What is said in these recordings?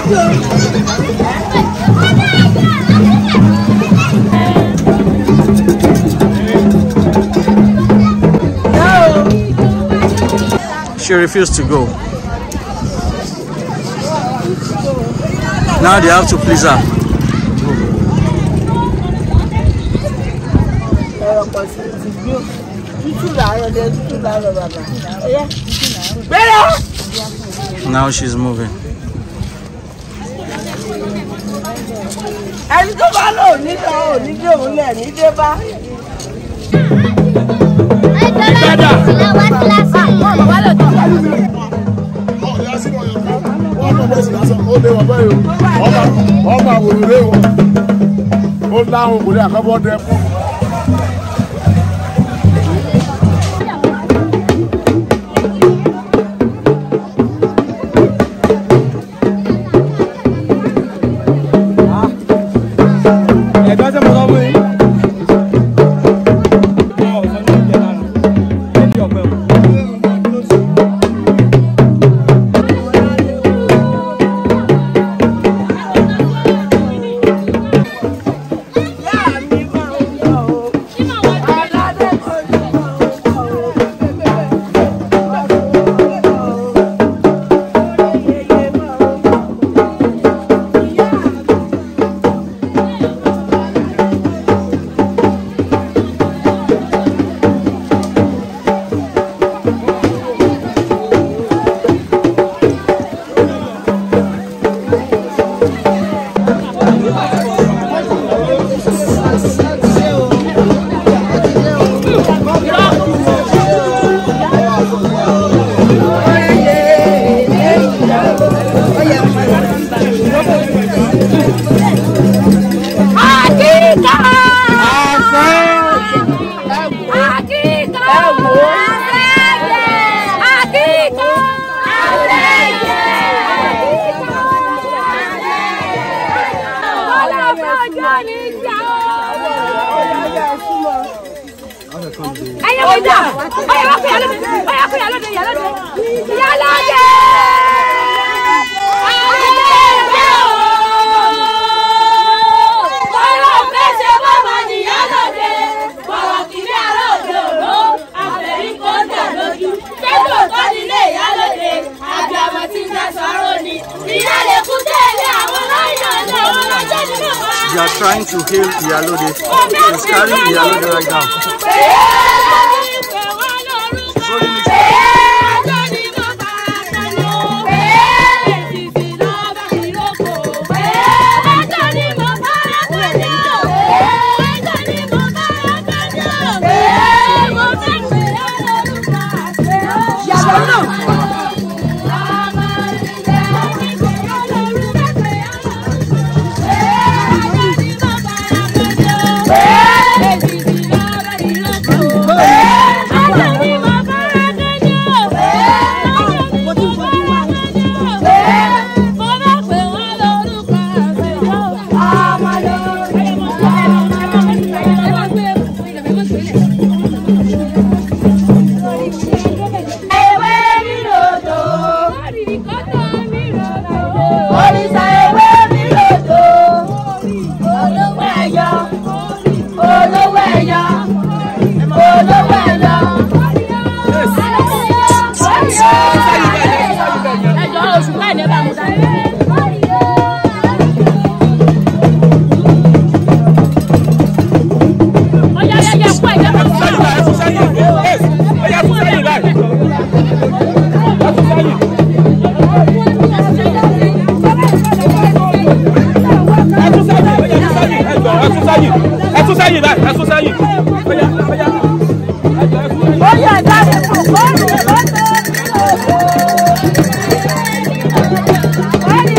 She refused to go. Now they have to please her. Now she's moving. They are trying to hail Iyalode. She's carrying Iyalode right now. Olha,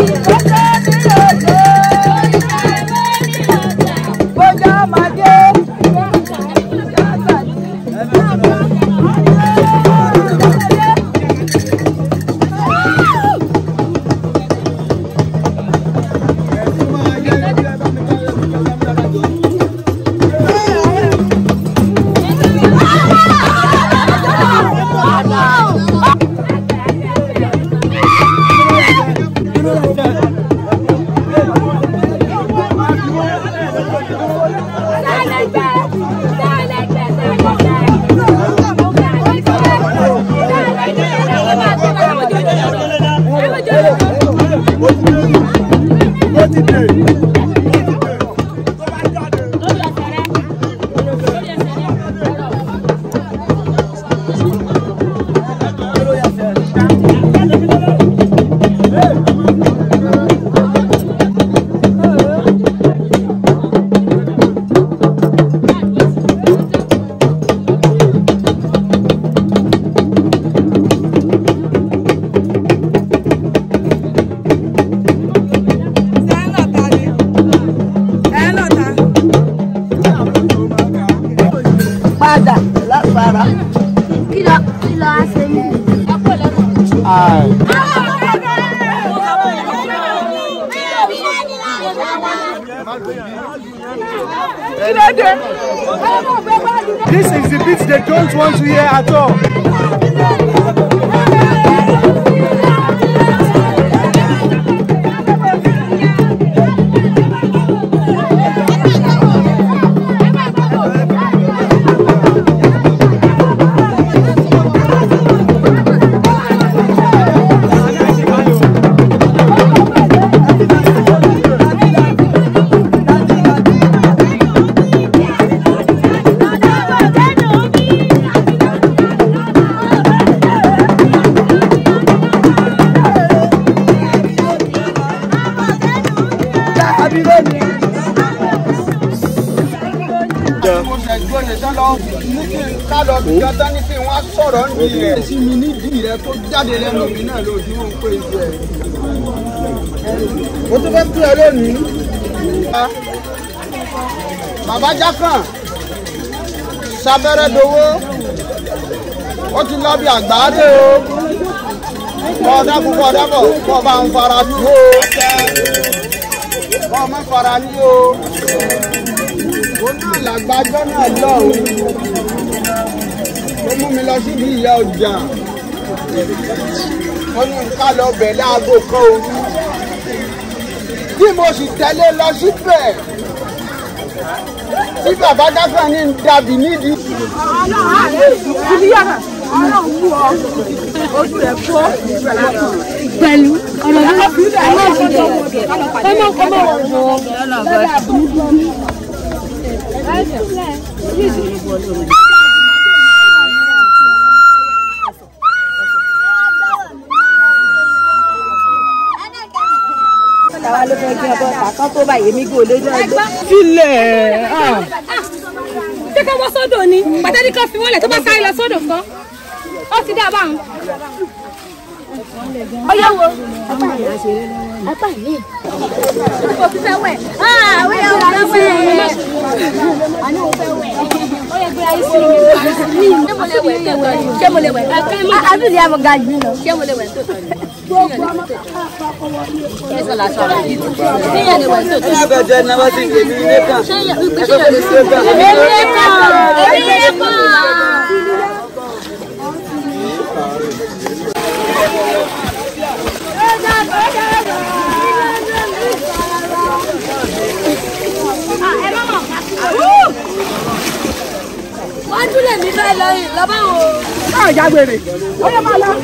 This is the beat they don't want to hear at all. Bàbá Jákàn sábẹ́rẹ́ dowó ó ti lọ bí àgbáde o kọ́ọ̀dá púpọ̀ dábọ̀ kọ́ bá ń fara tú o kọ́ má fara ní o ó náà làgbájọ́ náà lọ ó mú mi lọ síbi ìyá ọjà ó ní ká lọ bẹ̀ láago kan o bí mo sì tẹ̀lé lọ síbẹ̀ tí bàbá Jákàn ní ń dàbí nídìí. Pẹ̀lú ọ̀nà Táwa ló fẹ́ gbé ọbọ̀ kàkán tó báyìí èmi gò lójú ọgbẹ́. Filẹ̀. Ṣé ká wọ́n sọ́dọ̀ ni? Pàtẹ́ni kan fi wọ́n lẹ̀ tó bá sáré lọ sọ́dọ̀ kan. Ó ti dá a báwọn. Ọyá wo? Apá mi. Kò fi fẹ́ wẹ̀. Àwọn èèyàn ò fẹ́ wẹ̀. Àní ò fẹ́ wẹ̀. Ó yẹ gbé ayé sí mi. Ṣé mo lè wẹ̀ tó tọ́ ni? Ṣé mo lè wẹ̀? Àbílẹ̀ àmọ̀ ga jù lọ. Ṣé mo lè wẹ̀ tó tọ́ ni? Ṣé sọ làásọ̀ rẹ̀ ni? Ṣé yẹn lè wẹ̀ tó tọ́ ni? Ẹgbẹ̀jẹ̀ náà wá sí èmi ilé kan. Ṣé yẹn lè ṣe kan? Èmi kan. Èmi kan. Wọ́n tún lè ní báyìí lọ́yìn lọ́bá wo. Káà jágbére. Ó yẹ máa lọ.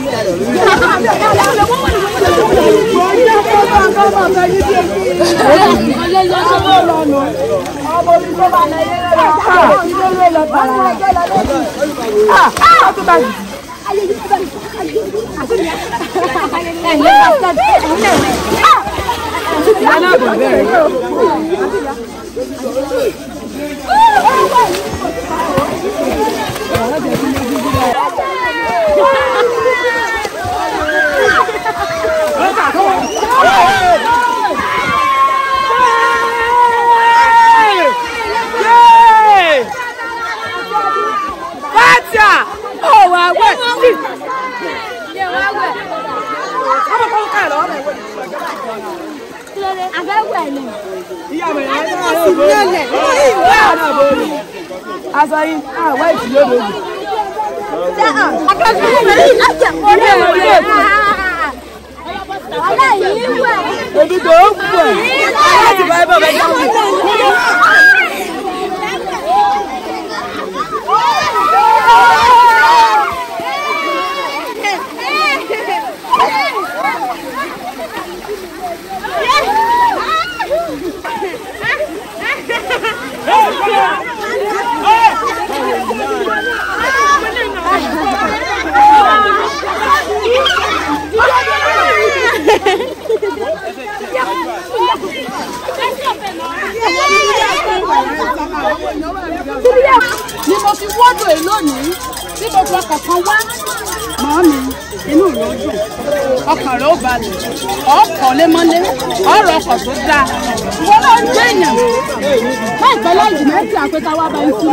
Ni mo fi wọ́dọ̀ èyí lónìí tí mo fi ọkọ̀ kan wá màá mi inú rẹ̀ ó dùn ọkàn rẹ̀ ó balẹ̀ ọkọ̀ lémọ́lé ọ̀rọ̀ ọkọ̀ tó dáa wọ́n lọ ń gbé èèyàn láìpẹ́ lẹ́yìn mẹ́tì àpẹta wá bá ń kí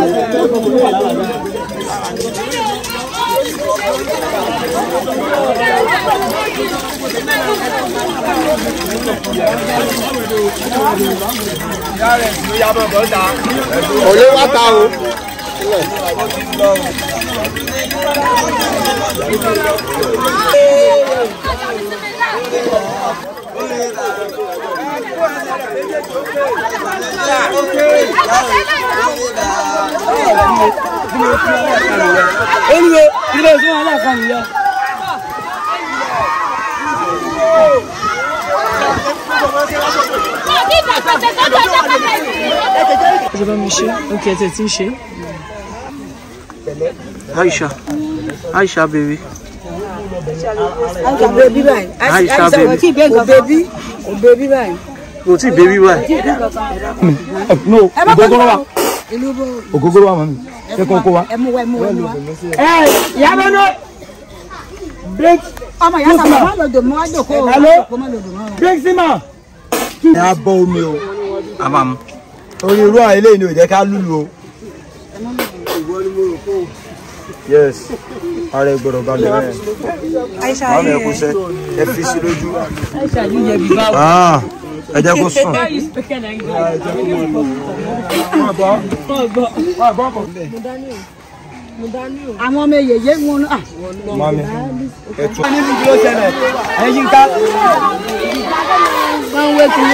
olè wá ta o. Je vais me chier. Ok, c'est chier. Aisha baby. Aisha baby báyìí. Aisha baby. Baby báyìí. O ti baby báyìí. No, ogogoro wa. Ogogoro wa mami. Ṣé kò kó wa? Ẹ mú wa. Ìyá bá ná. Break. Ọmọ ìyá sábà má lọ dò mọ́ wá jòkó. Hello. Break Sima. Ẹ á bọ́ omi o. Amam. Orí irú àwọn eléyìí ni ò jẹ́ ká lùlù o. Yes. Ààrẹ gbọ́dọ̀ bá mi rẹ̀. Aisha Màmí ẹ kú sẹ́, ẹ fi sí lójú. Aisha yìí yẹ bí báwo. Ẹ jẹ́ kó sùn. àwọn ọmọ èyèyé wọn náà. Màmí ẹ tún. Ní ibi ló ṣẹlẹ̀, ẹ̀yin ká. wọ́n ń wé kiri.